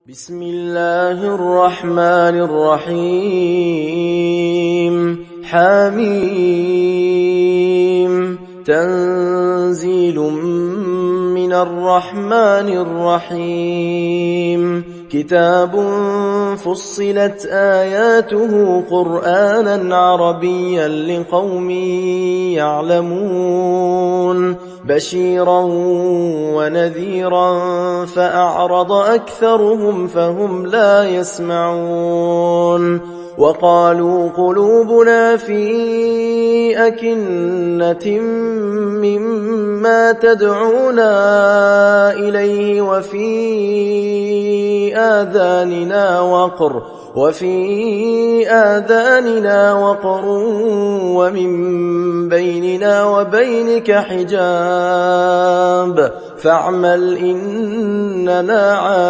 بسم الله الرحمن الرحيم حميم تنزيل من الرحمن الرحيم كتاب فصلت آياته قرآنا عربيا لقوم يعلمون بشيرا ونذيرا فأعرض أكثرهم فهم لا يسمعون وقالوا قلوبنا في أكنة مما تدعونا إليه وفي آذاننا وقر ومن بيننا وبينك حجاب فاعمل إننا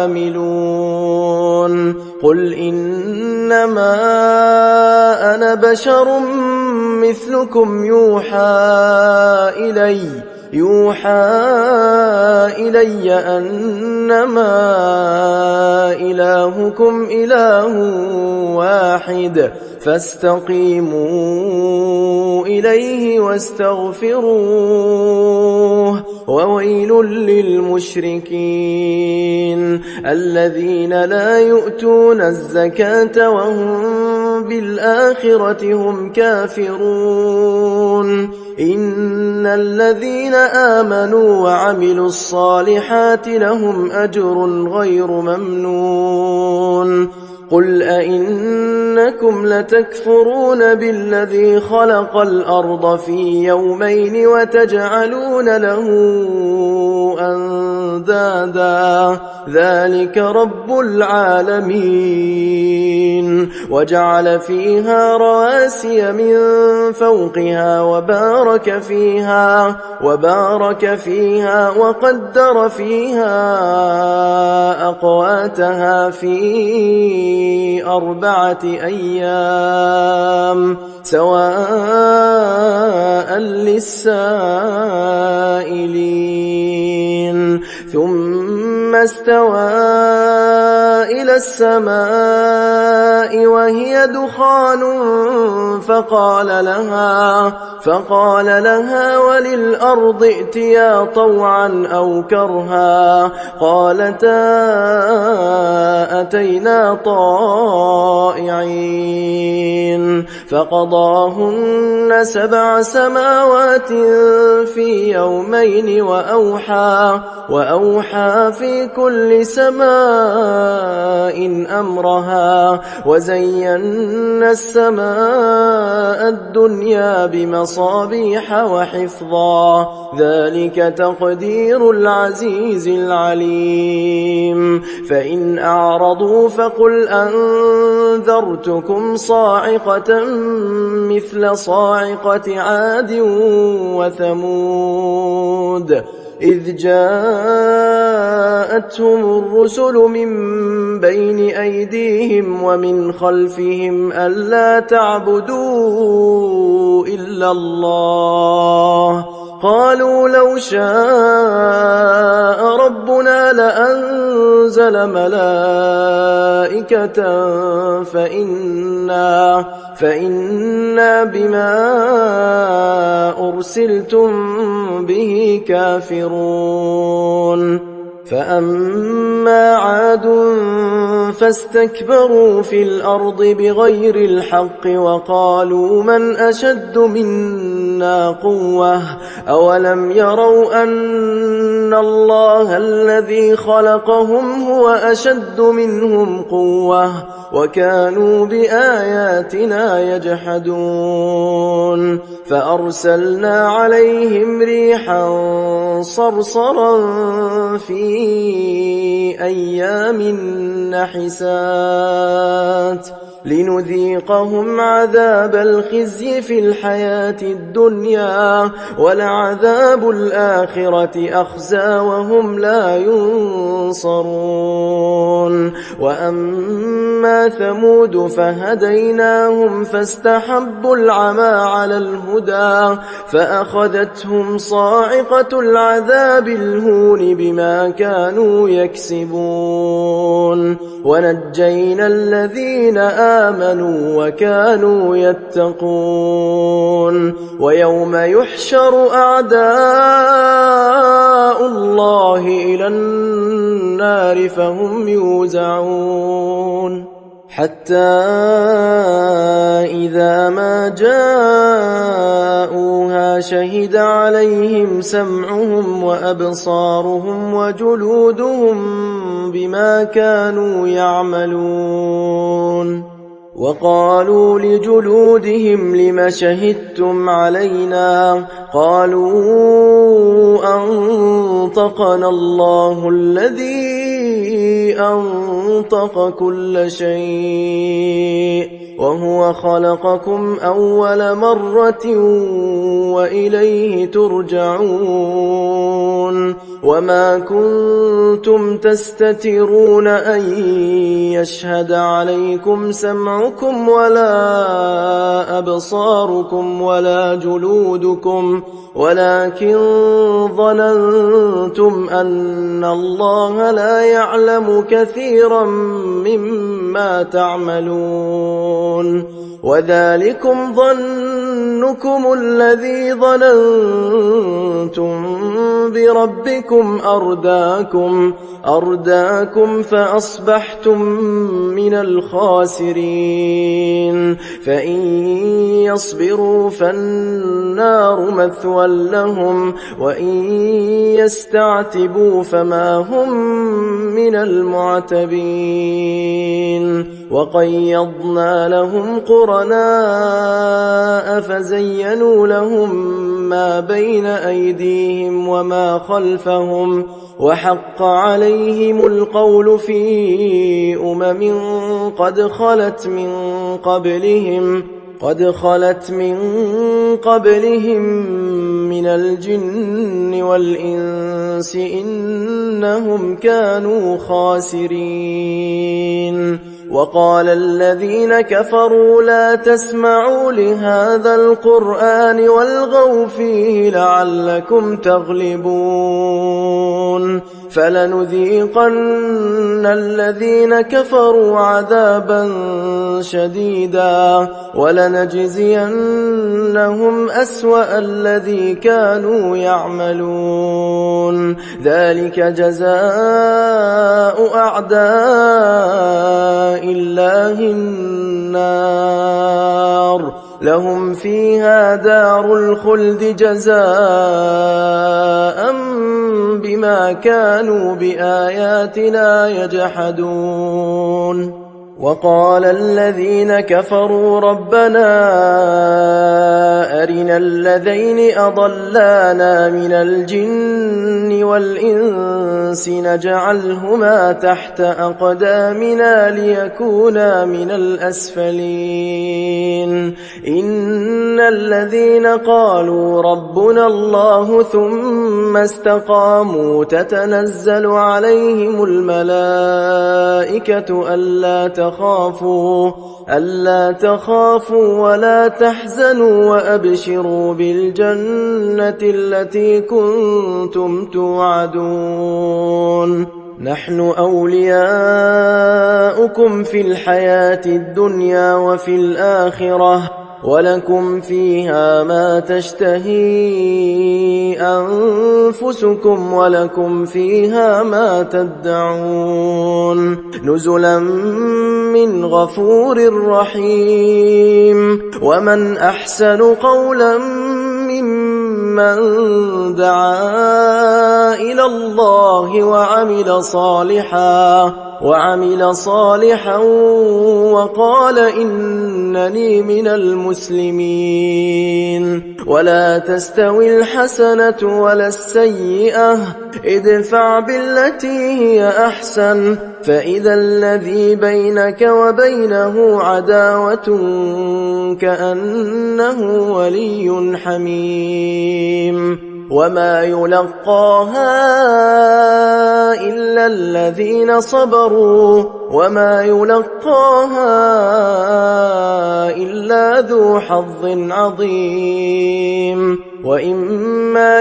عاملون قل إنما أنا بشر مثلكم يوحى إلي أنما إلهكم إله واحد فاستقيموا إليه واستغفروه وويل للمشركين الذين لا يؤتون الزكاة وهم بالآخرة هم كافرون إن الذين آمنوا وعملوا الصالحات لهم أجر غير ممنون قل أئنكم لتكفرون بالذي خلق الأرض في يومين وتجعلون له أندادا ذلك رب العالمين وجعل فيها رواسي من فوقها وبارك فيها وقدر فيها أقواتها في 4 أيام سواء للسائلين ثم استوى إلى السماء وهي دخان فقال لها وللأرض ائتيا طوعا أو كرها قالتا أتينا طائعين فقضاهن 7 سماوات في يومين وأوحى في كل سماء أمرها وزينا السماء الدنيا بمصابيح وحفظا ذلك تقدير العزيز العليم فإن أعرضوا فقل أنذرتكم صاعقة مثل صاعقة عاد وثمود إذ جاءتهم الرسل من بين أيديهم ومن خلفهم ألا تعبدوا إلا الله قالوا لو شاء ربنا لأنزل ملائكة فإنا بما أرسلتم به كافرون فأما عاد فاستكبروا في الأرض بغير الحق وقالوا من أشد منا قوة أولم يروا أن الله الذي خلقهم هو أشد منهم قوة وكانوا بآياتنا يجحدون فأرسلنا عليهم ريحا صرصرا في أيام نحسات لنذيقهم عذاب الخزي في الحياة الدنيا ولعذاب الآخرة أخزى وهم لا ينصرون وأما ثمود فهديناهم فاستحبوا العمى على الهدى فأخذتهم صاعقة العذاب الهون بما كانوا يكسبون ونجينا الذين آمنوا وكانوا يتقون ويوم يحشر أعداء الله إلى النار فهم يوزعون حتى إذا ما جاءوها شهد عليهم سمعهم وأبصارهم وجلودهم بما كانوا يعملون وقالوا لجلودهم لم شهدتم علينا قالوا أنطقنا الله الذي أنطق كل شيء وهو خلقكم أول مرة وإليه ترجعون وما كنتم تستترون أن يشهد عليكم سمعكم ولا أبصاركم ولا جلودكم ولكن ظننتم أن الله لا يعلم كثيرا مما تعملون وذلكم ظنكم الذي ظننتم بربكم أرداكم فأصبحتم من الخاسرين فإن يصبروا فالنار مثوى لهم وإن يستعتبوا فما هم من المعتبين وقيضنا لهم قرناء فزينوا لهم ما بين أيديهم وما خلفهم وحق عليهم القول في قد خلت من قبلهم من الجن والإنس إنهم كانوا خاسرين وقال الذين كفروا لا تسمعوا لهذا القرآن والغوا فيه لعلكم تغلبون فلنذيقن الذين كفروا عذابا شديدا ولنجزينهم أسوأ الذي كانوا يعملون ذلك جزاء أعداء الله النار لهم فيها دار الخلد جزاء بما كانوا بآياتنا يجحدون وقال الذين كفروا ربنا أرنا الذين أضلانا من الجن والإنس نجعلهما تحت أقدامنا ليكونا من الأسفلين إن الذين قالوا ربنا الله ثم استقاموا تتنزل عليهم الملائكة ألا تخافوا ولا تحزنوا وأبشروا بالجنة التي كنتم توعدون نحن أولياؤكم في الحياة الدنيا وفي الآخرة ولكم فيها ما تشتهي أنفسكم ولكم فيها ما تدعون نزلا من غفور رحيم ومن أحسن قولا ممن دعا إلى الله وعمل صالحا وقال إنني من المسلمين ولا تستوي الحسنة ولا السيئة ادفع بالتي هي أحسن فإذا الذي بينك وبينه عداوة كأنه ولي حميم وما يلقاها إلا الذين صبروا وما يلقاها إلا ذو حظ عظيم وإما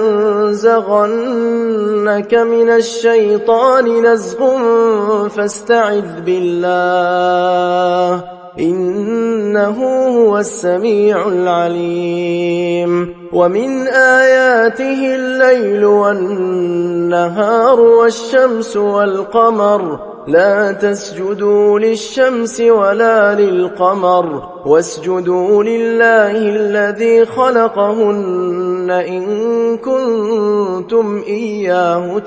ينزغنك من الشيطان نزغ فاستعذ بالله إنه هو السميع العليم ومن آياته الليل والنهار والشمس والقمر لا تسجدوا للشمس ولا للقمر واسجدوا لله الذي خلقهن إن كنتم إياه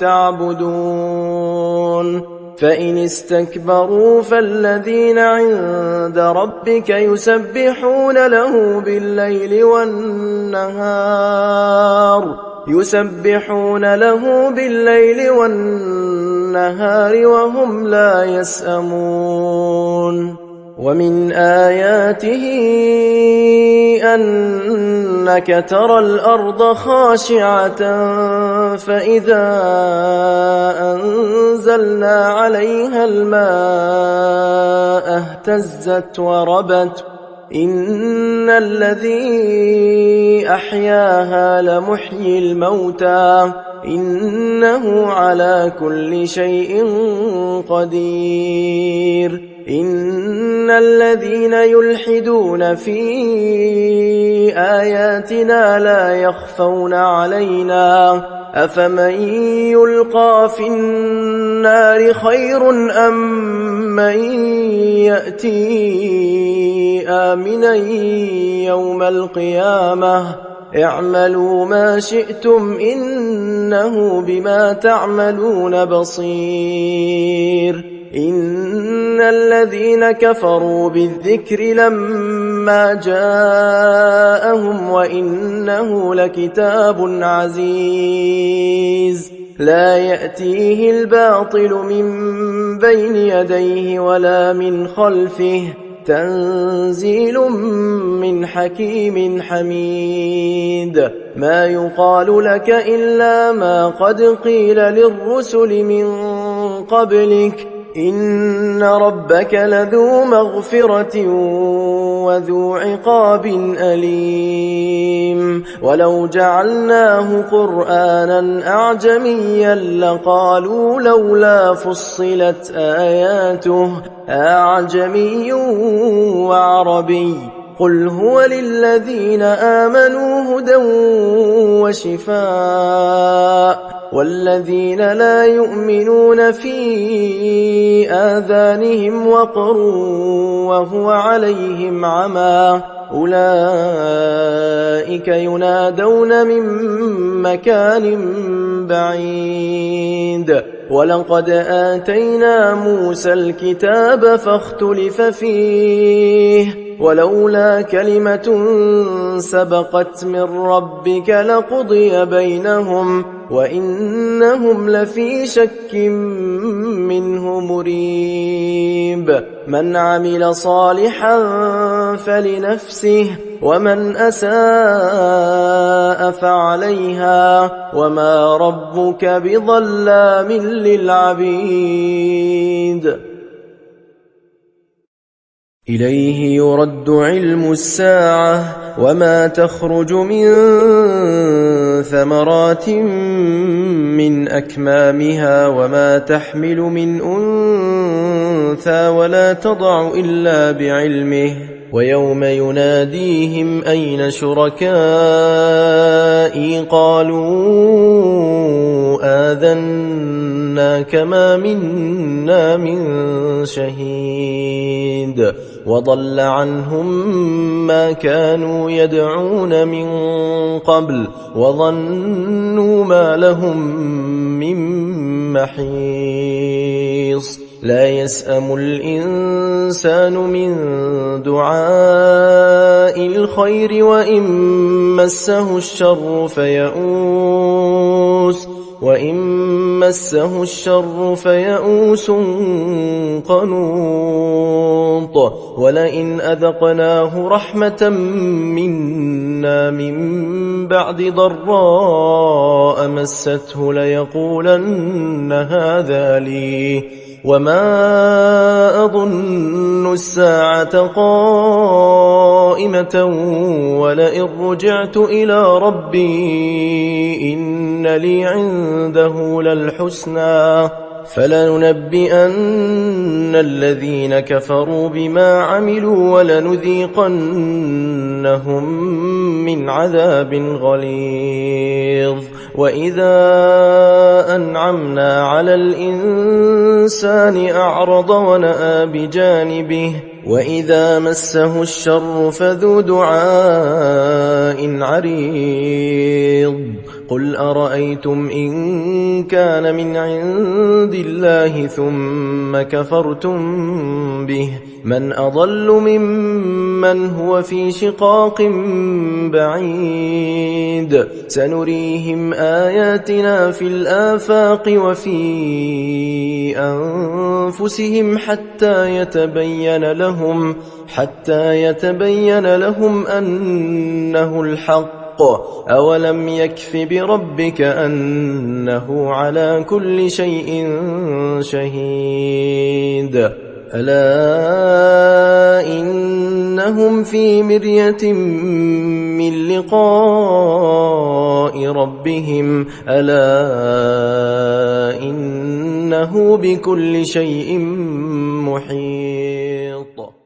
تعبدون فإن استكبروا فالذين عند ربك يسبحون له بالليل والنهار وهم لا يسأمون ومن آياته أنك ترى الأرض خاشعة فإذا أنزلنا عليها الماء اهتزت وربت إن الذي أحياها لمحيي الموتى إنه على كل شيء قدير إن الذين يلحدون في آياتنا لا يخفون علينا أفمن يلقى في النار خير أم من يأتي آمنا يوم القيامة اعملوا ما شئتم إنه بما تعملون بصير إن الذين كفروا بالذكر لما جاءهم وإنه لكتاب عزيز لا يأتيه الباطل من بين يديه ولا من خلفه تنزيل من حكيم حميد ما يقال لك إلا ما قد قيل للرسل من قبلك إن ربك لذو مغفرة وذو عقاب أليم ولو جعلناه قرآنا أعجميا لقالوا لولا فصلت آياته أعجمي وعربي قل هو للذين آمنوا هدى وشفاء والذين لا يؤمنون في آذانهم وقر وهو عليهم عمى أولئك ينادون من مكان بعيد ولقد آتينا موسى الكتاب فاختلف فيه ولولا كلمة سبقت من ربك لقضي بينهم وإنهم لفي شك منه مريب من عمل صالحا فلنفسه ومن أساء فعليها وما ربك بظلام للعبيد إليه يرد علم الساعة وما تخرج من ثمرات من أكمامها وما تحمل من أنثى ولا تضع إلا بعلمه ويوم يناديهم أين شركائي قالوا آذناك ما منا من شهيد وضل عنهم ما كانوا يدعون من قبل وظنوا ما لهم من محيص لا يسأم الإنسان من دعاء الخير وإن مسه الشر فيئوس قنوط ولئن أذقناه رحمة منا من بعد ضراء مسته ليقولن هذا لي وما أظن الساعة قائمة ولئن رجعت إلى ربي إن لي عنده للحسنى فلننبئن الذين كفروا بما عملوا ولنذيقنهم من عذاب غليظ وإذا أنعمنا على الإنسان أعرض ونأى بجانبه وإذا مسه الشر فذو دعاء عريض قل أرأيتم إن كان من عند الله ثم كفرتم به من أضل ممن هو في شقاق بعيد سنريهم آياتنا في الآفاق وفي أنفسهم حتى يتبين لهم أنه الحق أولم يكف بربك أنه على كل شيء شهيد ألا إنهم في مرية من لقاء ربهم ألا إنه بكل شيء محيط